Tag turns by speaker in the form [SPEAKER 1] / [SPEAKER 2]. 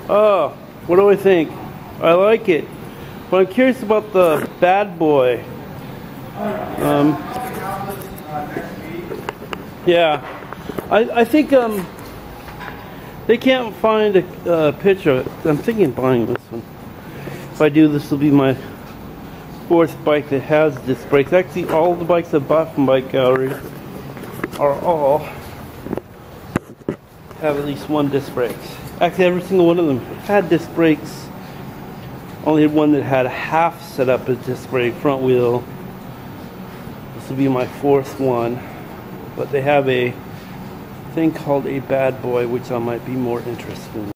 [SPEAKER 1] Oh, what do I think? I like it. But I'm curious about the bad boy. Yeah, I think they can't find a picture of it. I'm thinking of buying this one. If I do, this will be my 4th bike that has disc brakes. Actually, all the bikes I bought from Bike Gallery are all have at least 1 disc brakes. Actually, every single one of them had disc brakes. Only had one that had half set up as disc brake, front wheel. This will be my 4th one. But they have a thing called a bad boy, which I might be more interested in.